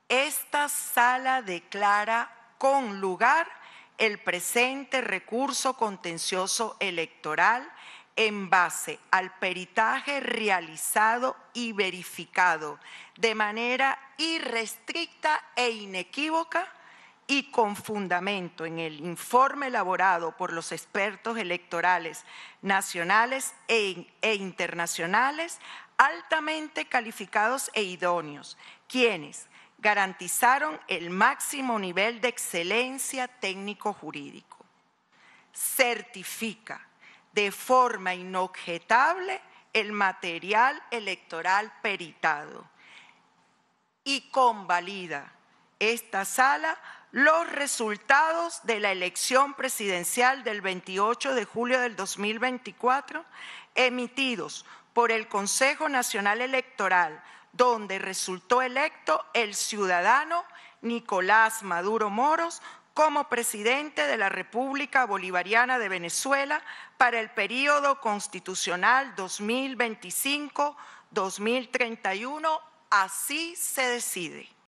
Esta sala declara con lugar el presente recurso contencioso electoral en base al peritaje realizado y verificado de manera irrestricta e inequívoca y con fundamento en el informe elaborado por los expertos electorales nacionales e internacionales altamente calificados e idóneos, quienes garantizaron el máximo nivel de excelencia técnico-jurídico. Certifica de forma inobjetable el material electoral peritado y convalida esta sala los resultados de la elección presidencial del 28 de julio del 2024 emitidos por el Consejo Nacional Electoral, donde resultó electo el ciudadano Nicolás Maduro Moros como presidente de la República Bolivariana de Venezuela para el período constitucional 2025-2031. Así se decide.